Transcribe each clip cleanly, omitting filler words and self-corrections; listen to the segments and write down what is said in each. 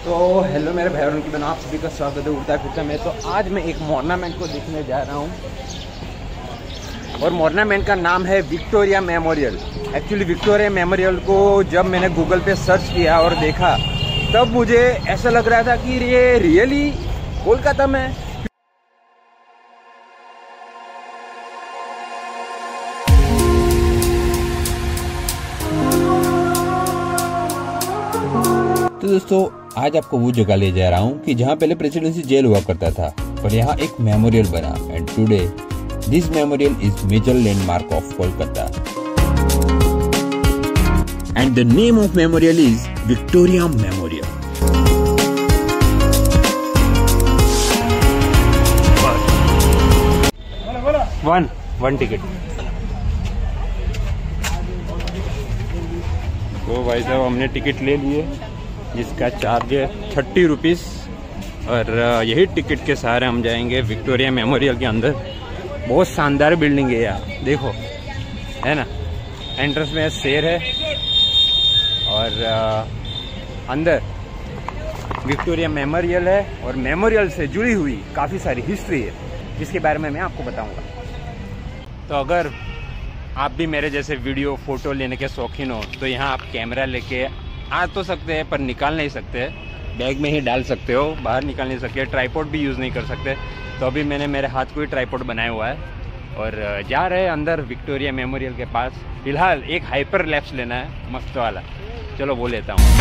तो हेलो मेरे भाई और उनकी बहनों, आप सभी का स्वागत है उड़ता फिरता में। तो आज मैं एक मॉर्नामेंट को देखने जा रहा हूँ और मॉर्नामेंट का नाम है Victoria Memorial. Actually Victoria Memorial को जब मैंने गूगल पे सर्च किया और देखा तब मुझे ऐसा लग रहा था कि ये रियली कोलकाता में है। तो दोस्तों आज आपको वो जगह ले जा रहा हूँ कि जहाँ पहले प्रेसिडेंसी जेल हुआ करता था और यहाँ एक मेमोरियल बना। And today this memorial is major landmark of Kolkata and the name of memorial is Victoria Memorial. One ticket. तो भाई साहब हमने टिकट ले लिए जिसका चार्ज है 30 रुपीज़ और यही टिकट के सहारे हम जाएंगे विक्टोरिया मेमोरियल के अंदर। बहुत शानदार बिल्डिंग है यार, देखो है ना। एंट्रेंस में शेर है और अंदर विक्टोरिया मेमोरियल है और मेमोरियल से जुड़ी हुई काफ़ी सारी हिस्ट्री है जिसके बारे में मैं आपको बताऊंगा। तो अगर आप भी मेरे जैसे वीडियो फोटो लेने के शौकीन हो तो यहाँ आप कैमरा लेके आ तो सकते हैं पर निकाल नहीं सकते, बैग में ही डाल सकते हो, बाहर निकाल नहीं सकते। ट्राइपॉड भी यूज़ नहीं कर सकते। तो अभी मैंने मेरे हाथ को ही ट्राइपॉड बनाया हुआ है और जा रहे हैं अंदर विक्टोरिया मेमोरियल के पास। फिलहाल एक हाइपर लैप्स लेना है मस्त वाला, चलो वो लेता हूँ।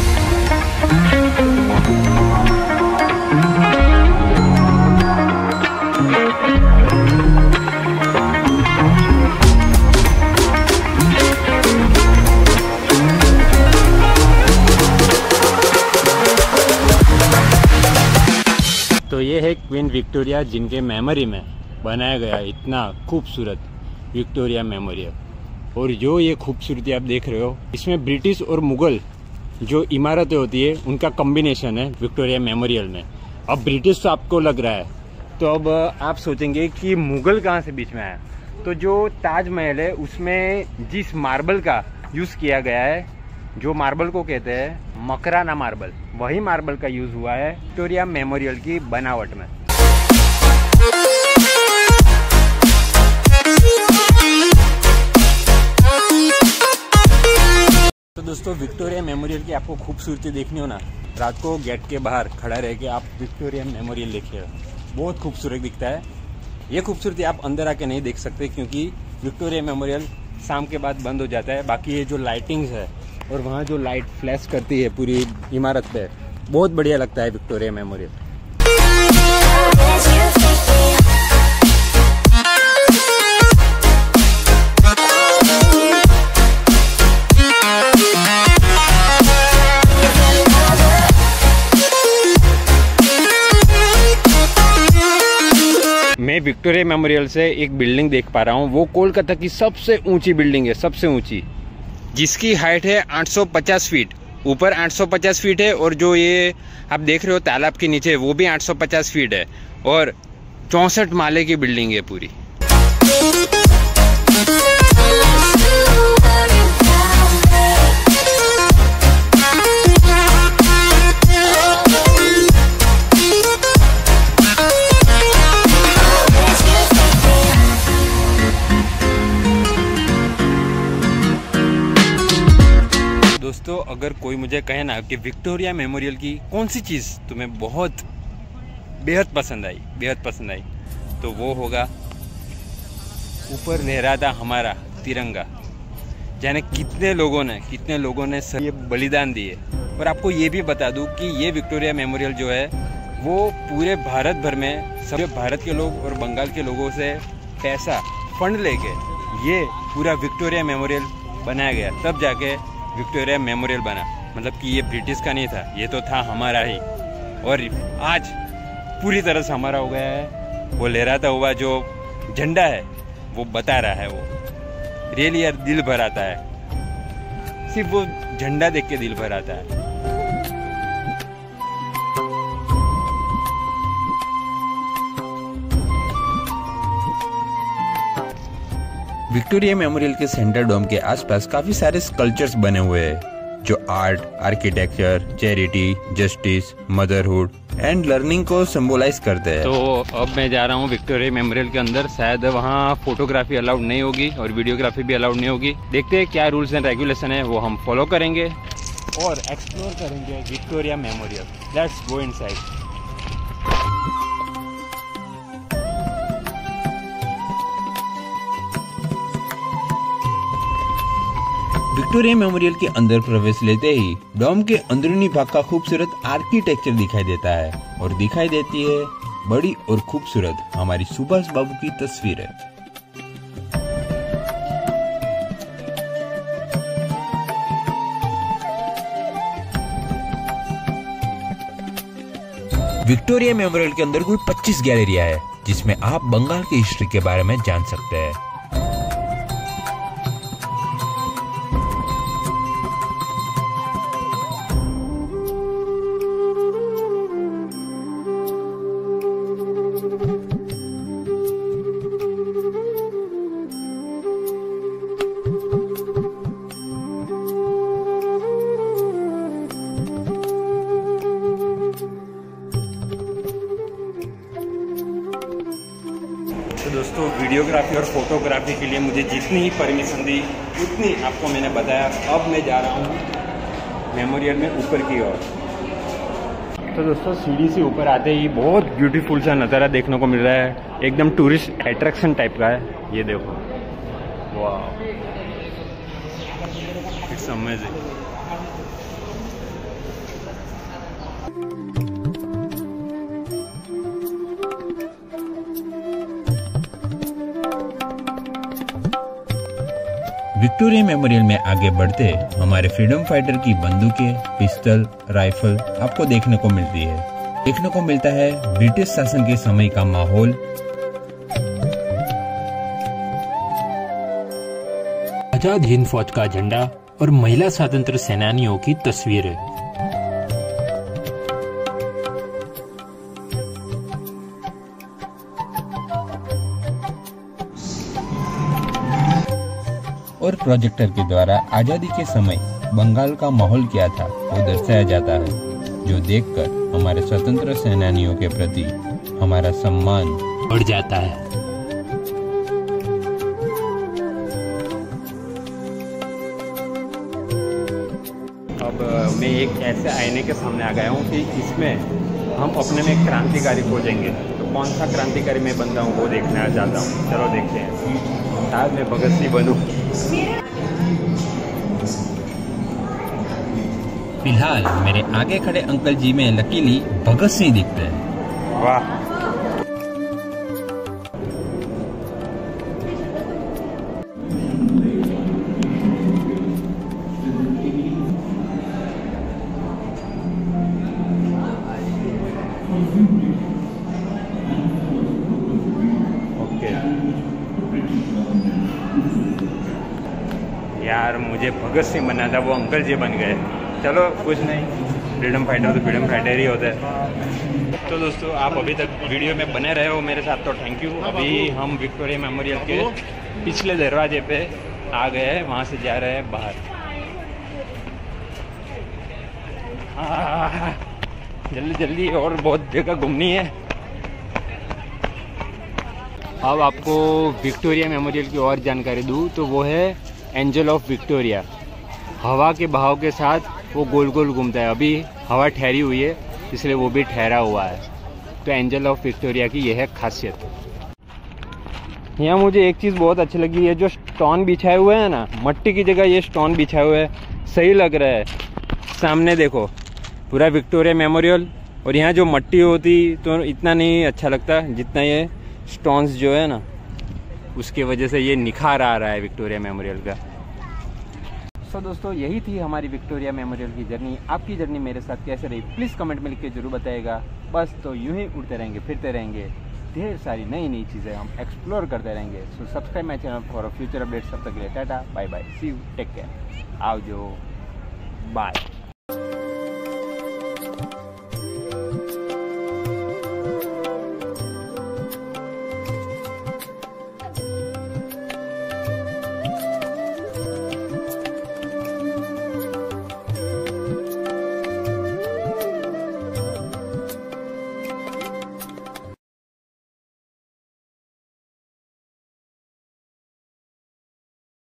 तो ये है क्वीन विक्टोरिया जिनके मेमोरी में बनाया गया इतना खूबसूरत विक्टोरिया मेमोरियल। और जो ये खूबसूरती आप देख रहे हो इसमें ब्रिटिश और मुगल जो इमारतें होती है उनका कॉम्बिनेशन है विक्टोरिया मेमोरियल में। अब ब्रिटिश तो आपको लग रहा है तो अब आप सोचेंगे कि मुगल कहाँ से बीच में आया। तो जो ताजमहल है उसमें जिस मार्बल का यूज़ किया गया है, जो मार्बल को कहते हैं मकराना मार्बल, वही मार्बल का यूज हुआ है विक्टोरिया मेमोरियल की बनावट में। तो दोस्तों विक्टोरिया मेमोरियल की आपको खूबसूरती देखनी हो ना, रात को गेट के बाहर खड़ा रह के आप विक्टोरिया मेमोरियल देखिए, बहुत खूबसूरत दिखता है। ये खूबसूरती आप अंदर आके नहीं देख सकते क्योंकि विक्टोरिया मेमोरियल शाम के बाद बंद हो जाता है। बाकी ये जो लाइटिंग्स है और वहाँ जो लाइट फ्लैश करती है पूरी इमारत पे, बहुत बढ़िया लगता है विक्टोरिया मेमोरियल। मैं विक्टोरिया मेमोरियल से एक बिल्डिंग देख पा रहा हूँ, वो कोलकाता की सबसे ऊंची बिल्डिंग है, सबसे ऊंची, जिसकी हाइट है 850 फीट। ऊपर 850 फीट है और जो ये आप देख रहे हो तालाब के नीचे वो भी 850 फीट है और 64 माले की बिल्डिंग है पूरी। दोस्तों अगर कोई मुझे कहे ना कि विक्टोरिया मेमोरियल की कौन सी चीज़ तुम्हें बहुत बेहद पसंद आई, तो वो होगा ऊपर लहराता हमारा तिरंगा। जाने कितने लोगों ने ये बलिदान दिए। और आपको ये भी बता दूं कि ये विक्टोरिया मेमोरियल जो है वो पूरे भारत भर में सब भारत के लोग और बंगाल के लोगों से पैसा फंड लेके ये पूरा विक्टोरिया मेमोरियल बनाया गया, तब जाके विक्टोरिया मेमोरियल बना। मतलब कि ये ब्रिटिश का नहीं था, ये तो था हमारा ही और आज पूरी तरह से हमारा हो गया है। वो लहराता हुआ जो झंडा है वो बता रहा है, वो रियली यार दिल भर आता है, सिर्फ वो झंडा देख के दिल भर आता है। विक्टोरिया मेमोरियल के सेंटर डोम के आसपास काफी सारे स्कल्पचर्स बने हुए हैं जो art, architecture, charity, justice, motherhood and learning को सिंबलाइज करते हैं। तो अब मैं जा रहा हूँ विक्टोरिया मेमोरियल के अंदर। शायद वहाँ फोटोग्राफी अलाउड नहीं होगी और वीडियोग्राफी भी अलाउड नहीं होगी। देखते हैं क्या रूल्स एंड रेगुलेशन है, वो हम फॉलो करेंगे और एक्सप्लोर करेंगे Victoria Memorial. Let's go inside. Victoria Memorial के अंदर प्रवेश लेते ही डोम के अंदरूनी भाग का खूबसूरत आर्किटेक्चर दिखाई देता है और दिखाई देती है बड़ी और खूबसूरत हमारी सुभाष बाबू की तस्वीर है। विक्टोरिया मेमोरियल के अंदर कुल 25 गैलरिया है जिसमें आप बंगाल की हिस्ट्री के बारे में जान सकते हैं। तो दोस्तों वीडियोग्राफी और फोटोग्राफी के लिए मुझे जितनी ही परमिशन दी उतनी आपको मैंने बताया। अब मैं जा रहा हूँ मेमोरियल में ऊपर की ओर। तो दोस्तों सीढ़ी से ऊपर आते ही बहुत ब्यूटीफुल सा नज़ारा देखने को मिल रहा है, एकदम टूरिस्ट अट्रैक्शन टाइप का है। ये देखो, वाह, इट्स अमेजिंग। विक्टोरिया मेमोरियल में आगे बढ़ते हमारे फ्रीडम फाइटर की बंदूकें, पिस्टल, राइफल आपको देखने को मिलती है। देखने को मिलता है ब्रिटिश शासन के समय का माहौल। आजाद हिंद फौज का झंडा और महिला स्वतंत्र सेनानियों की तस्वीरें। और प्रोजेक्टर के द्वारा आजादी के समय बंगाल का माहौल क्या था वो दर्शाया जाता है, जो देखकर हमारे स्वतंत्र सेनानियों के प्रति हमारा सम्मान बढ़ जाता है। अब मैं एक ऐसे आईने के सामने आ गया हूँ कि इसमें हम अपने में क्रांतिकारी खोजेंगे। तो कौन सा क्रांतिकारी मैं बनता हूँ वो देखना चाहता हूँ। चलो देखते हैं, शायद मैं भगत सिंह बनूं। फिलहाल मेरे आगे खड़े अंकल जी में लकीली भगत सिंह दिखते हैं। वाह, यार मुझे भगत सिंह बनना था, वो अंकल जी बन गए। चलो कुछ नहीं, फ्रीडम फाइटर तो फ्रीडम फाइटर ही होता है। तो दोस्तों आप अभी तक वीडियो में बने रहे हो मेरे साथ, तो थैंक यू। अभी हम विक्टोरिया मेमोरियल के पिछले दरवाजे पे आ गए हैं, वहाँ से जा रहे हैं बाहर। जल्दी जल्दी, और बहुत जगह घूमनी है। अब आपको विक्टोरिया मेमोरियल की और जानकारी दूँ तो वो है एंजल ऑफ विक्टोरिया। हवा के बहाव के साथ वो गोल गोल घूमता है। अभी हवा ठहरी हुई है इसलिए वो भी ठहरा हुआ है। तो एंजल ऑफ विक्टोरिया की यह है खासियत। यहाँ मुझे एक चीज़ बहुत अच्छी लगी है, जो स्टोन बिछाए हुए हैं ना, मट्टी की जगह ये स्टोन बिछाए हुए हैं, सही लग रहा है। सामने देखो पूरा विक्टोरिया मेमोरियल, और यहाँ जो मट्टी होती तो इतना नहीं अच्छा लगता जितना ये स्टोन्स जो है ना, उसकी वजह से ये निखार आ रहा है विक्टोरिया मेमोरियल का। सो दोस्तों यही थी हमारी विक्टोरिया मेमोरियल की जर्नी। आपकी जर्नी मेरे साथ कैसे रही प्लीज़ कमेंट में लिख के जरूर बताइएगा। बस तो यूं ही उड़ते रहेंगे, फिरते रहेंगे, ढेर सारी नई नई चीज़ें हम एक्सप्लोर करते रहेंगे। So subscribe my channel for future updates. तब तक के लिए tata bye bye, see you, take care, आओ जो, बाय।